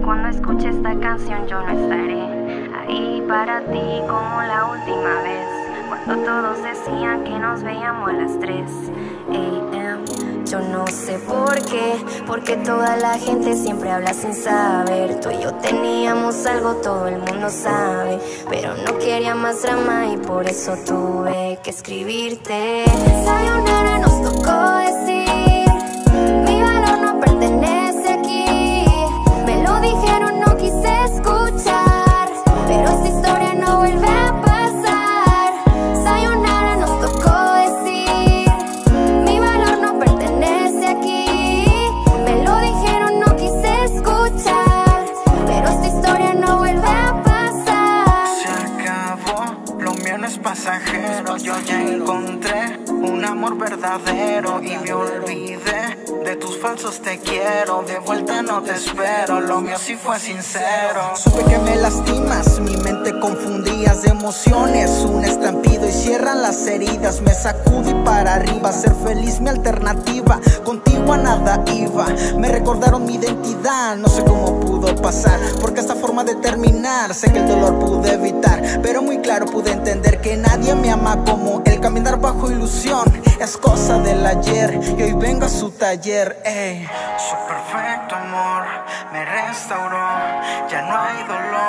cuando escuche esta canción yo no estaré ahí para ti como la última vez, cuando todos decían que nos veíamos a las 3 AM. Yo no sé por qué, porque toda la gente siempre habla sin saber. Tú y yo teníamos algo, todo el mundo sabe, pero no quería más drama y por eso tuve que escribirte. Sayonara nos tocó decir, mi valor no pertenece aquí. Me lo dijeron, no quise escuchar, pero esta historia no vuelve a pasar. Sayonara nos tocó decir, mi valor no pertenece aquí. Me lo dijeron, no quise escuchar, pero esta historia no vuelve a pasar. Se acabó, lo mío no es pasajero. Yo ya encontré un amor verdadero y me olvidé de tus falsos te quiero. De vuelta no te espero, lo mío sí fue sincero. Supe que me lastimas, mi mente confundías de emociones. Un estampido y cierran las heridas. Me sacudí para arriba, ser feliz mi alternativa. Contigo a nada iba, me recordaron mi identidad. No sé cómo pudo pasar, porque esta forma de terminar sé que el dolor pude evitar, pero muy claro pude entender que nadie me ama como él. Caminar bajo ilusión es cosa del ayer y hoy vengo a su taller. Ey. Su perfecto amor me restauró, ya no hay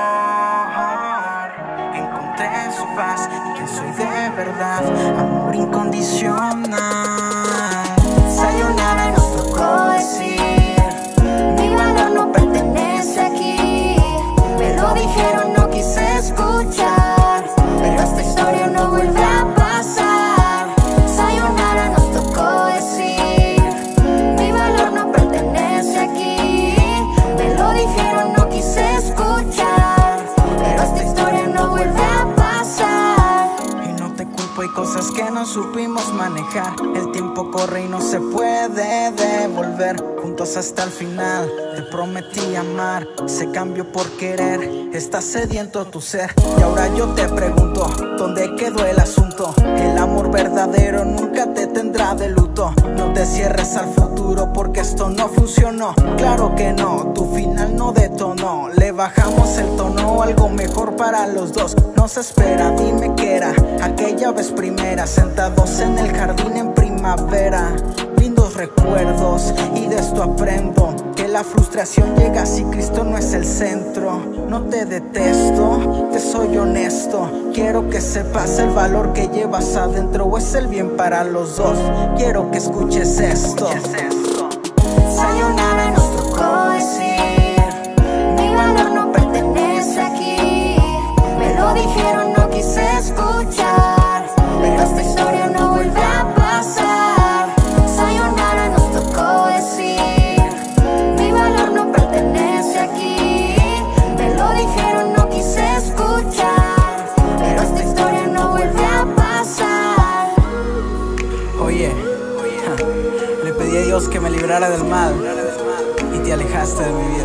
dolor. Encontré su paz, quien soy de verdad, amor incondicional. Sayonara nos tocó decir, mi valor no pertenece aquí. Me lo dijeron, no quise escuchar, pero esta historia no vuelve a pasar. Sayonara nos tocó decir, mi valor no pertenece aquí. Me lo dijeron, no quise escuchar, pero esta historia no vuelve a pasar. Y no te culpo, hay cosas que no supimos manejar. El tiempo corre y no se puede devolver. Juntos hasta el final, te prometí amar. Se cambió por querer, estás sediento tu ser. Y ahora yo te pregunto, ¿dónde quedó el asunto? El amor verdadero nunca te tendrá de luto. No te cierres al futuro porque esto no funcionó. Claro que no, tu final no detonó. Le bajamos el tono, algo mejor para los dos. Nos espera, dime qué era aquella vez primera, sentados en el jardín en primavera. Lindos recuerdos y de esto aprendo, que la frustración llega si Cristo no es el centro. No te detesto, te soy honesto. Quiero que sepas el valor que llevas adentro, o es el bien para los dos. Quiero que escuches esto. Sayonara nos tocó decir, mi valor no pertenece aquí. Me lo dijeron, no quise escuchar, pero esta historia no vuelve a pasar. Sayonara nos tocó decir, mi valor no pertenece aquí. Me lo dijeron, no quise escuchar, pero esta historia no vuelve a pasar. Oye, le pedí a Dios que me librara del mal y te alejaste de mi vida.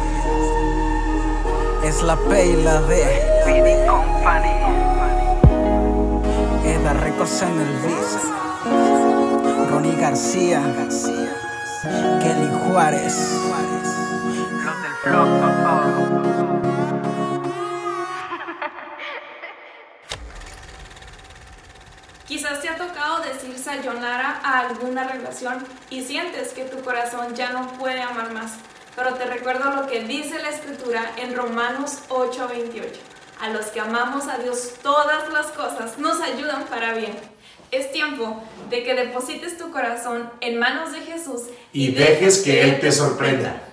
Es la P y la D, PD Company, Eda Records en el beat, Ronnie García, Kelly Juárez, los del blog. Quizás te ha tocado decir sayonara a alguna relación y sientes que tu corazón ya no puede amar más. Pero te recuerdo lo que dice la Escritura en Romanos 8:28. A los que amamos a Dios, todas las cosas nos ayudan para bien. Es tiempo de que deposites tu corazón en manos de Jesús y dejes que Él te sorprenda.